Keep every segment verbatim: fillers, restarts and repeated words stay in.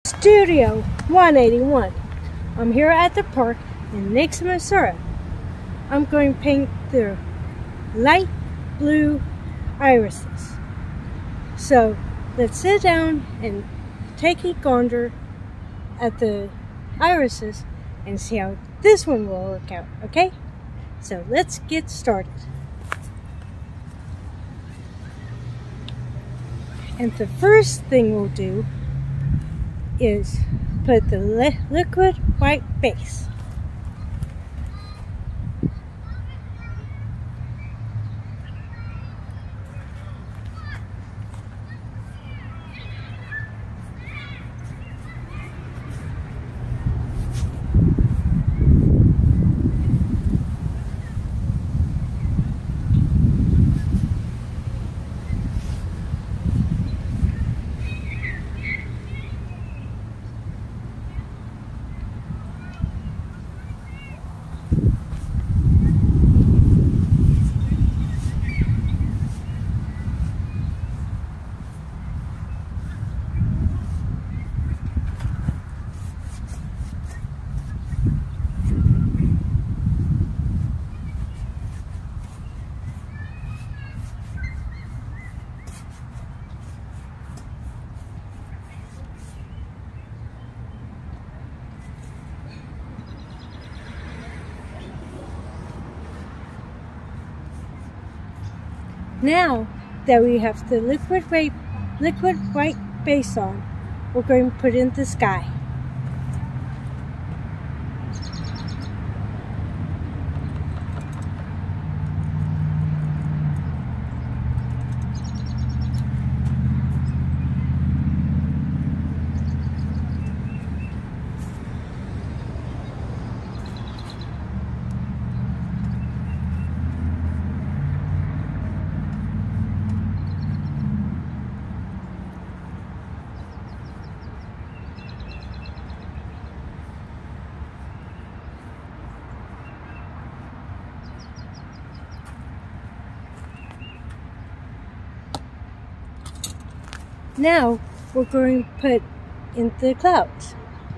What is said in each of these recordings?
Studio one eighty-one. I'm here at the park in Nixa, Missouri. I'm going to paint the light blue irises. So let's sit down and take a gander at the irises and see how this one will work out, okay? So let's get started. And the first thing we'll do is put the li liquid white base. Now that we have the liquid white, liquid white base on, we're going to put in the sky. Now we're going to put in the clouds.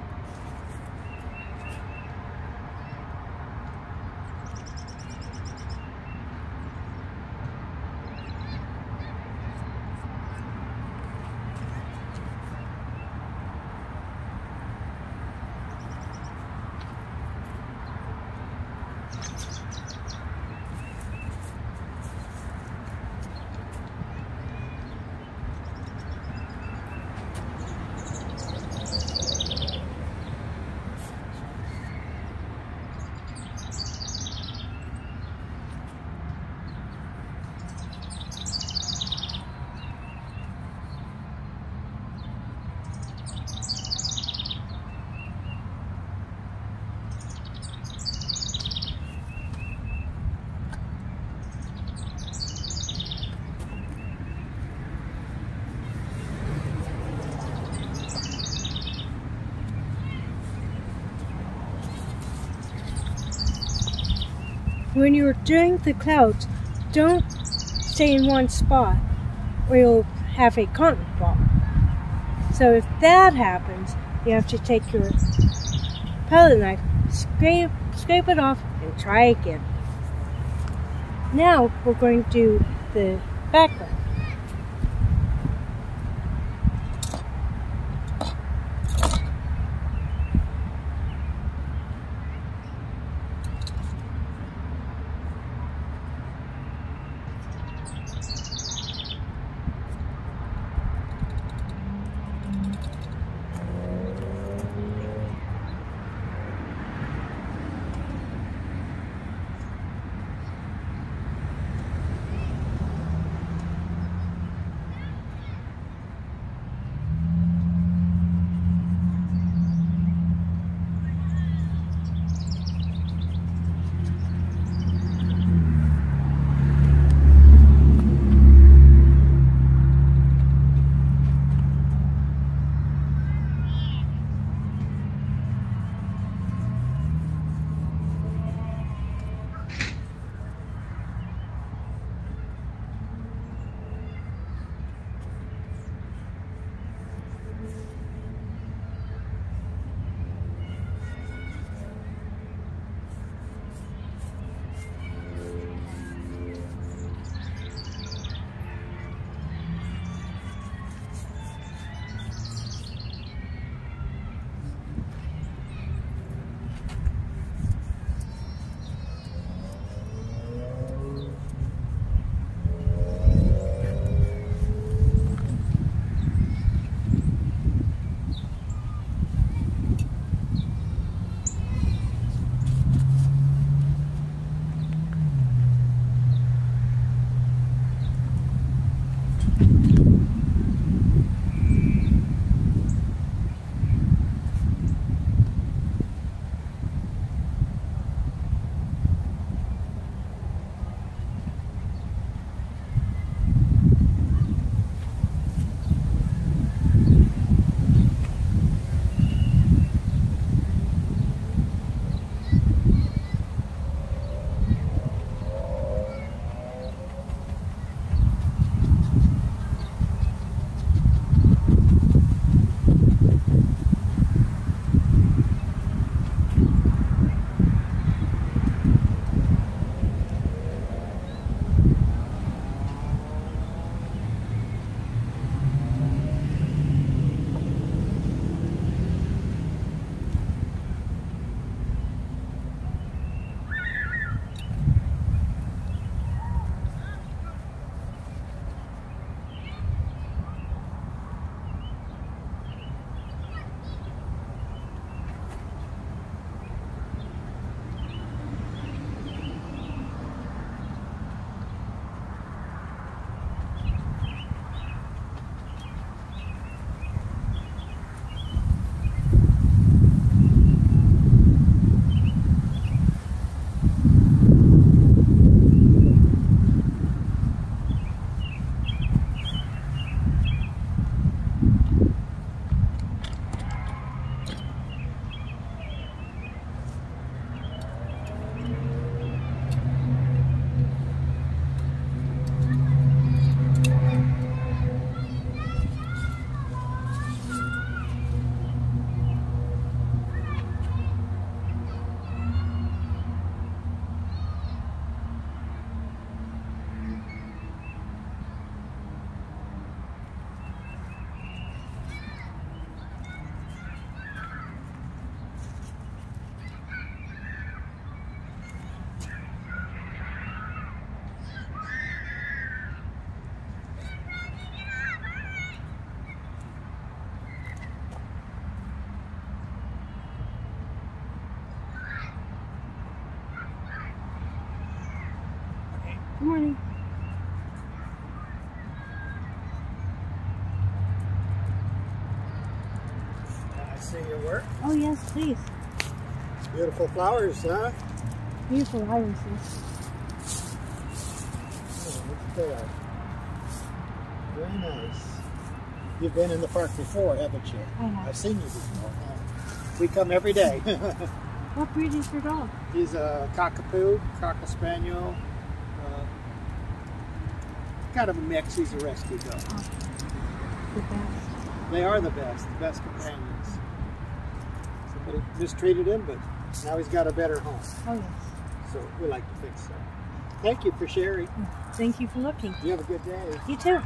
When you're doing the clouds, don't stay in one spot or you'll have a cotton ball. So if that happens, you have to take your palette knife, scrape, scrape it off, and try again. Now we're going to do the background. Good morning. Can I see your work? Oh yes, please. Beautiful flowers, huh? Beautiful irises. Oh, look at that. Very nice. You've been in the park before, haven't you? I have. I've seen you before. Huh? We come every day. What breed is your dog? He's a cockapoo, cocker spaniel. Uh, kind of a mix. He's a rescue dog. Oh, the best. They are the best, the best companions. Somebody mistreated him, but now he's got a better home. Oh yes. So we like to think so. Thank you for sharing. Thank you for looking. You have a good day. You too.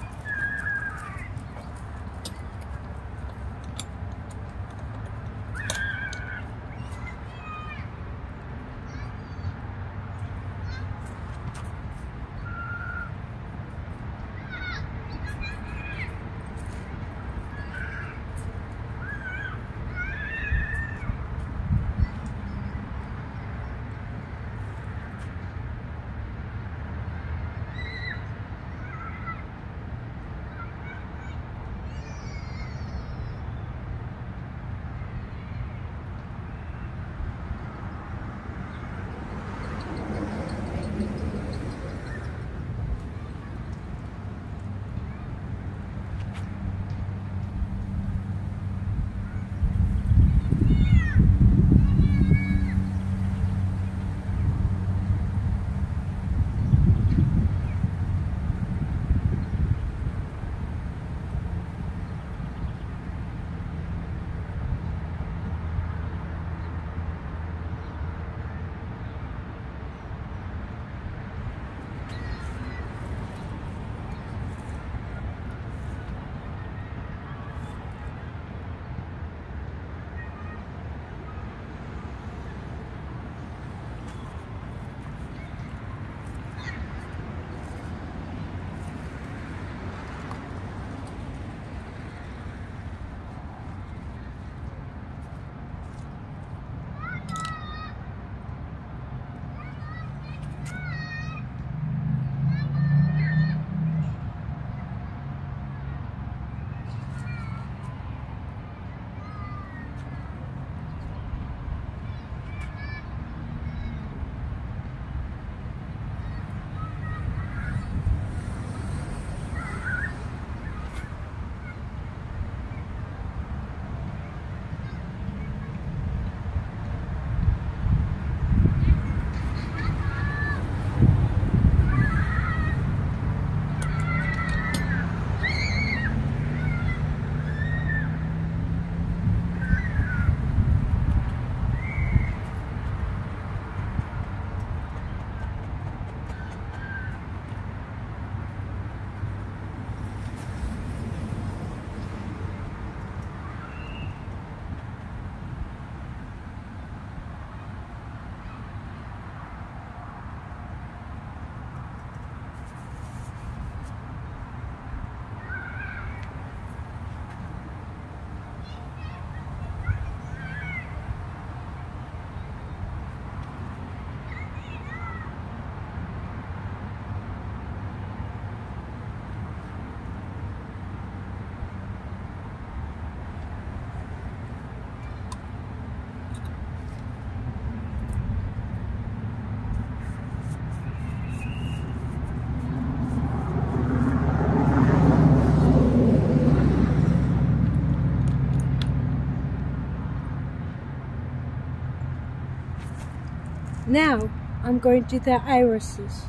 Now, I'm going to the irises.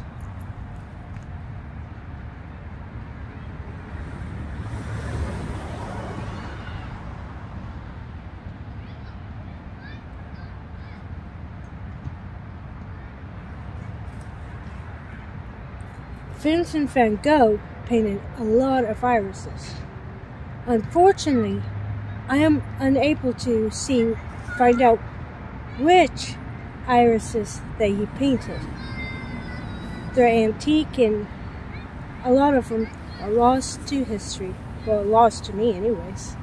Vincent van Gogh painted a lot of irises. Unfortunately, I am unable to see, find out which irises that he painted. They're antique and a lot of them are lost to history. Well, lost to me anyways.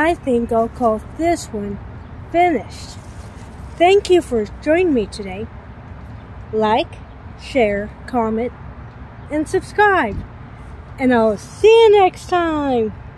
I think I'll call this one finished. Thank you for joining me today. Like, share, comment, and subscribe. And I'll see you next time.